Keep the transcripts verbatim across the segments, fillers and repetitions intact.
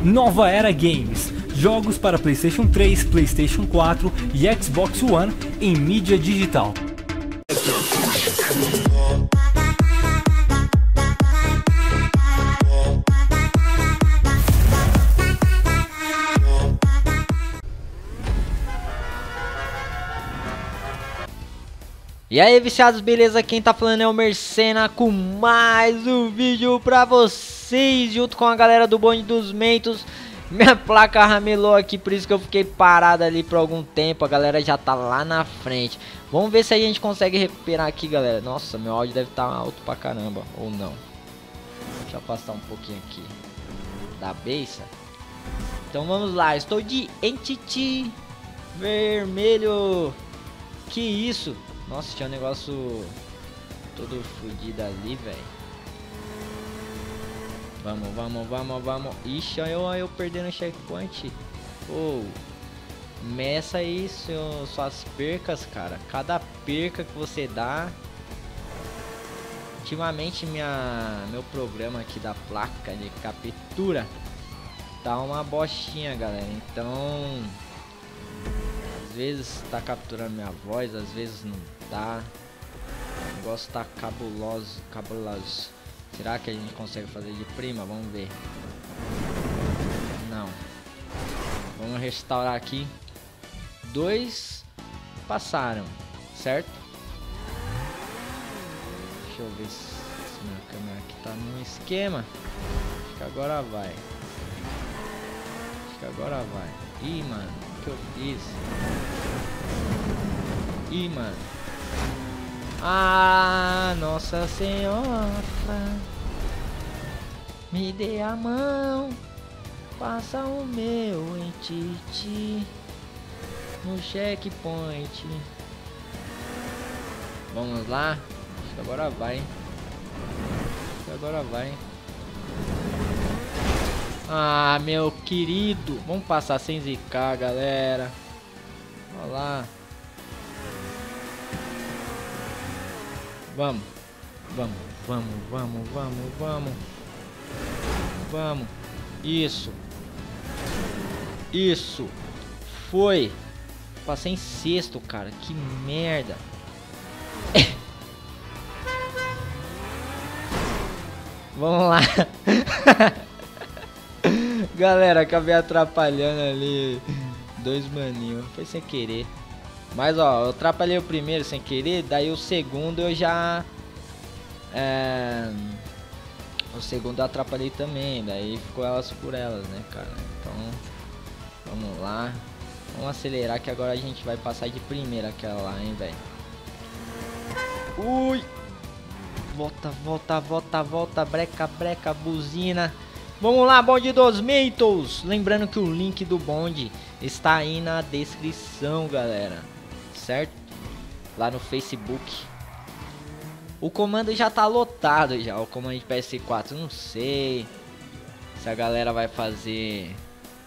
Nova Era Games, jogos para PlayStation três, PlayStation quatro e Xbox One em mídia digital. E aí, viciados, beleza? Quem tá falando é o Mercena com mais um vídeo pra vocês, junto com a galera do Bonde dos Mentos. Minha placa ramelou aqui, por isso que eu fiquei parado ali por algum tempo. A galera já tá lá na frente. Vamos ver se a gente consegue recuperar aqui, galera. Nossa, meu áudio deve estar alto pra caramba, ou não. Deixa eu afastar um pouquinho aqui da beiça. Então vamos lá, estou de Entity vermelho. Que isso? Nossa, tinha um negócio todo fodido ali, velho. Vamos, vamos, vamos, vamos. Ixi, olha eu, eu perdendo o checkpoint. Oh, meça aí seu, suas percas, cara. Cada perca que você dá. Ultimamente minha, meu programa aqui da placa de captura tá uma bostinha, galera. Então... às vezes tá capturando minha voz, às vezes não tá. O negócio tá cabuloso, cabuloso. Será que a gente consegue fazer de prima? Vamos ver. Não. Vamos restaurar aqui. Dois passaram, certo? Deixa eu ver se, se minha câmera aqui tá no esquema. Acho que agora vai. Acho que agora vai. Ih, mano. Que eu fiz? Ih, mano. Ah, Nossa Senhora, me dê a mão, passa o meu Entity no checkpoint. Vamos lá. Acho que agora vai. Acho que agora vai. Ah, meu querido. Vamos passar sem zicar, galera. Olha lá. Vamos. Vamos, vamos, vamos, vamos, vamos. Vamos. Isso. Isso. Foi. Passei em sexto, cara. Que merda. Vamos lá. Galera, acabei atrapalhando ali dois maninhos, foi sem querer. Mas ó, eu atrapalhei o primeiro sem querer, daí o segundo eu já... É... O segundo eu atrapalhei também, daí ficou elas por elas, né, cara? Então, vamos lá. Vamos acelerar que agora a gente vai passar de primeira aquela lá, hein, velho. Ui! Volta, volta, volta, volta, breca, breca, buzina. Vamos lá, Bonde dos Mentos. Lembrando que o link do bonde está aí na descrição, galera. Certo? Lá no Facebook. O comando já tá lotado já. O comando de P S quatro. Não sei se a galera vai fazer.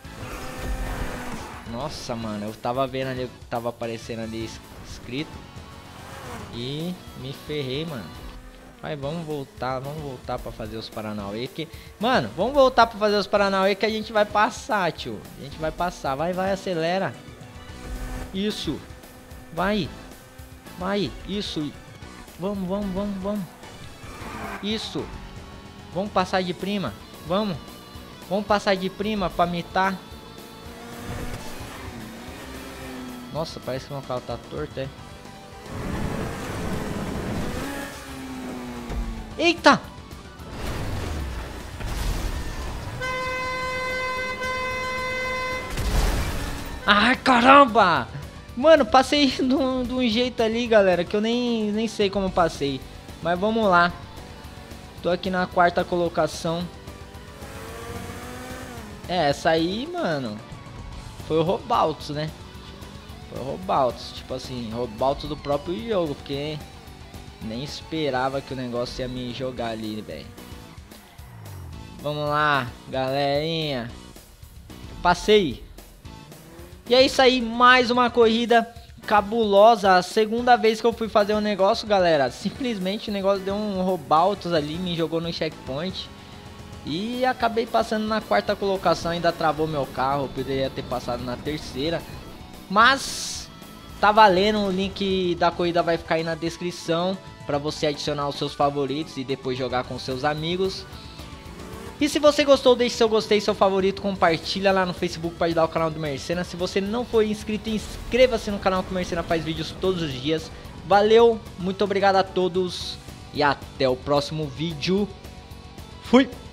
Nossa, mano. Eu tava vendo ali o que tava aparecendo ali escrito. E me ferrei, mano. Mas vamos voltar, vamos voltar pra fazer os Paranauê que... Mano, vamos voltar pra fazer os Paranauê que a gente vai passar, tio. A gente vai passar, vai, vai, acelera. Isso. Vai. Vai, isso. Vamos, vamos, vamos, vamos. Isso. Vamos passar de prima, vamos. Vamos passar de prima pra mitar. Nossa, parece que o meu carro tá torto, é. Eita! Ai, caramba! Mano, passei de um jeito ali, galera, que eu nem, nem sei como passei. Mas vamos lá. Tô aqui na quarta colocação. É, essa aí, mano, foi o Robaltos, né? Foi o Robaltos, tipo assim, Robaltos do próprio jogo, porque... nem esperava que o negócio ia me jogar ali, velho. Vamos lá, galerinha. Passei. E é isso aí, mais uma corrida cabulosa. A segunda vez que eu fui fazer um negócio, galera. Simplesmente o negócio deu um roubaltos ali, me jogou no checkpoint. E acabei passando na quarta colocação, ainda travou meu carro, poderia ter passado na terceira. Mas tá valendo, o link da corrida vai ficar aí na descrição para você adicionar os seus favoritos e depois jogar com seus amigos. E se você gostou, deixe seu gostei, seu favorito, compartilha lá no Facebook para ajudar o canal do Mercena. Se você não for inscrito, inscreva-se no canal que o Mercena faz vídeos todos os dias. Valeu, muito obrigado a todos e até o próximo vídeo. Fui!